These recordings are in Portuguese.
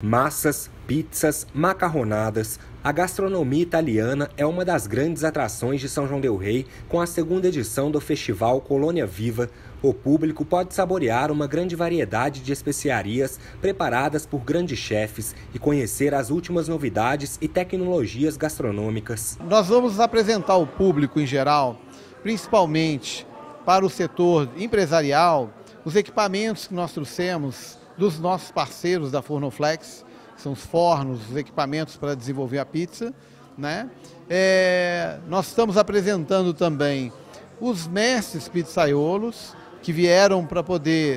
Massas, pizzas, macarronadas. A gastronomia italiana é uma das grandes atrações de São João del Rei, com a segunda edição do festival Colônia Viva. O público pode saborear uma grande variedade de especiarias preparadas por grandes chefes e conhecer as últimas novidades e tecnologias gastronômicas. Nós vamos apresentar ao público em geral, principalmente para o setor empresarial, os equipamentos que nós trouxemos dos nossos parceiros da Fornoflex, que são os fornos, os equipamentos para desenvolver a pizza, né? Nós estamos apresentando também os mestres pizzaiolos que vieram para poder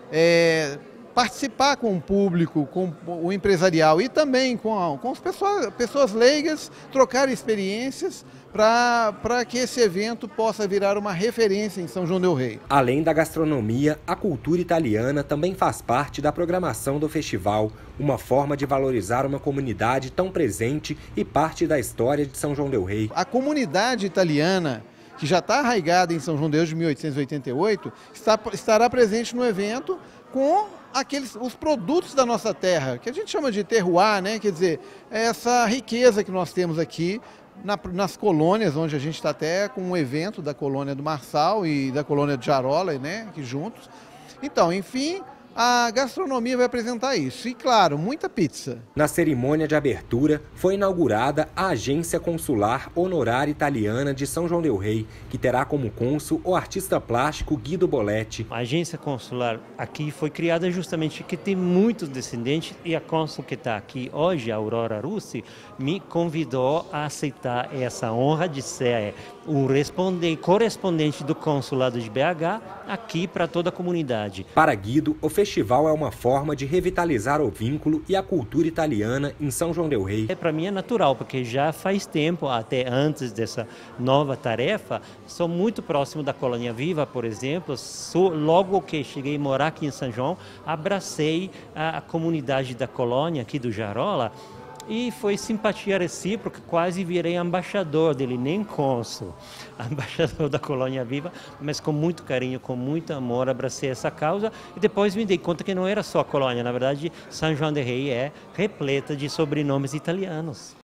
participar com o público, com o empresarial e também com as pessoas leigas, trocar experiências para que esse evento possa virar uma referência em São João del Rei. Além da gastronomia, a cultura italiana também faz parte da programação do festival, uma forma de valorizar uma comunidade tão presente e parte da história de São João del Rei. A comunidade italiana, que já está arraigada em São João desde 1888, estará presente no evento com os produtos da nossa terra, que a gente chama de terroir, né? Quer dizer, essa riqueza que nós temos aqui nas colônias, onde a gente está até com um evento da colônia do Marçal e da colônia de Jarola, né? Aqui juntos. Então, enfim, a gastronomia vai apresentar isso. E, claro, muita pizza. Na cerimônia de abertura, foi inaugurada a Agência Consular Honorária Italiana de São João del Rei, que terá como cônsul o artista plástico Guido Boletti. A agência consular aqui foi criada justamente porque tem muitos descendentes e a cônsul que está aqui hoje, a Aurora Russi, me convidou a aceitar essa honra de ser o correspondente do consulado de BH aqui para toda a comunidade. Para Guido, o festival é uma forma de revitalizar o vínculo e a cultura italiana em São João del Rei. Para mim é natural, porque já faz tempo, até antes dessa nova tarefa, sou muito próximo da Colônia Viva, por exemplo. Logo que cheguei a morar aqui em São João, abracei a comunidade da colônia aqui do Jarola, e foi simpatia recíproca, quase virei embaixador dele, nem cônsul, embaixador da Colônia Viva, mas com muito carinho, com muito amor, abracei essa causa e depois me dei conta que não era só a colônia, na verdade, São João del Rei é repleta de sobrenomes italianos.